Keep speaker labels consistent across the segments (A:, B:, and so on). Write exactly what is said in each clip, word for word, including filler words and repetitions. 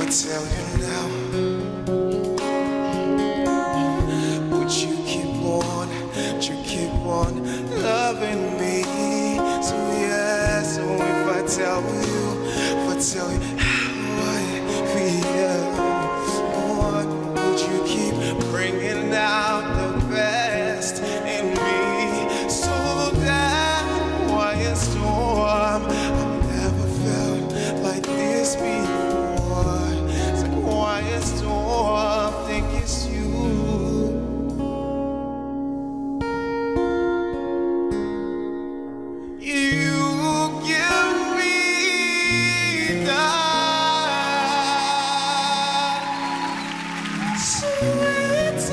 A: tell you now, would you keep on, would you keep on loving me? So yeah, so if I tell you, if I tell you how I feel, what would you keep bringing out the best in me? So that quiet storm, I've never felt like this before. It's a quiet storm, think it's you. You give me that sweetest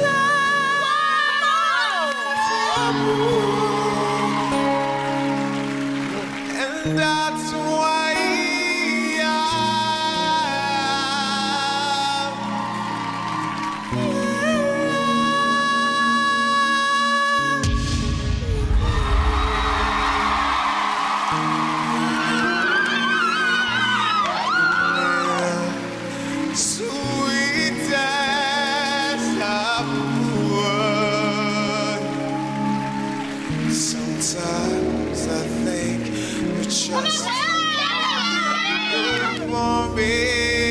A: taboo, and that's why sweetest taboo. Sometimes I think you're just good for me.